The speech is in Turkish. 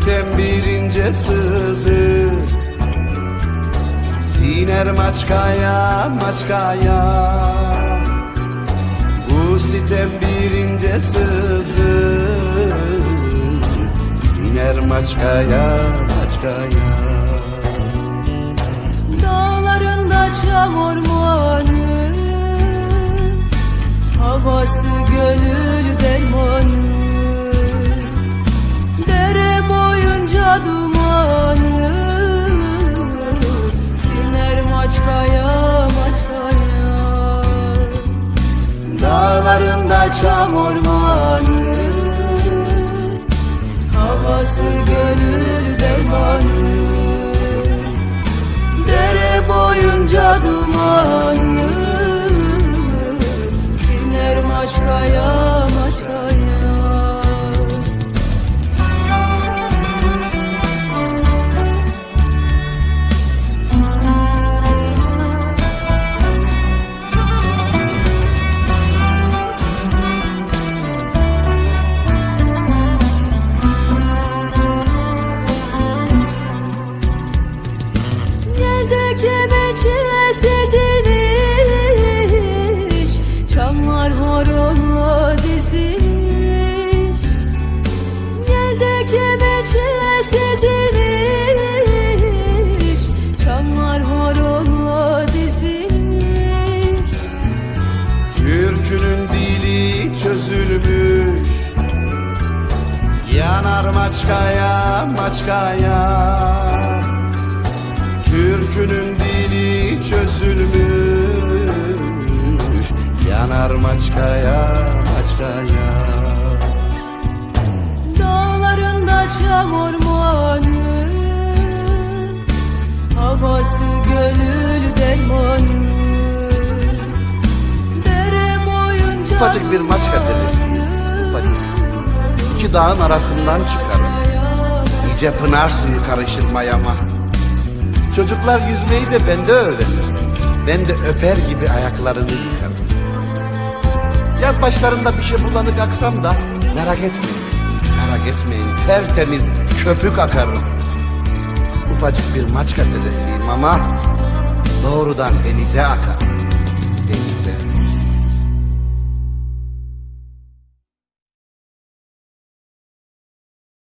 sitem bir ince sızı, siner maçkaya maçkaya. Bu sitem bir ince sızı, siner maçkaya maçkaya. Dağlarında çam ormanı, havası gönül dermanı. Dere boyunca dumanı, siner maçkaya maçkaya. Dağlarında çam ormanı, havası gönül dermanı. Dere boyunca dumanı, siner maçkaya maçkaya. Kemençe sezilmiş, çamlar horona dizilmiş. Yelde kemençe sezilmiş, çamlar horona dizilmiş. Türkünün dili çözülmüş, yanar maçkaya maçkaya. Türkünün dili çözülmüş, yanar maçkaya maçkaya. Dağlarında çam ormanı, havası gönül dermanı. Dere boyunca Ufacık bir maçka deresi, ufacık. İki dağın arasından çıkarım, nice pınar suyu karışır mayama. Çocuklar yüzmeyi de bende öğrenir, ben de öper gibi ayaklarını yıkarım. Yaz başlarında bir şey bulanık aksam da merak etmeyin, merak etmeyin, tertemiz köpük akarım. Ufacık bir maçka deresiyim ama doğrudan denize akar.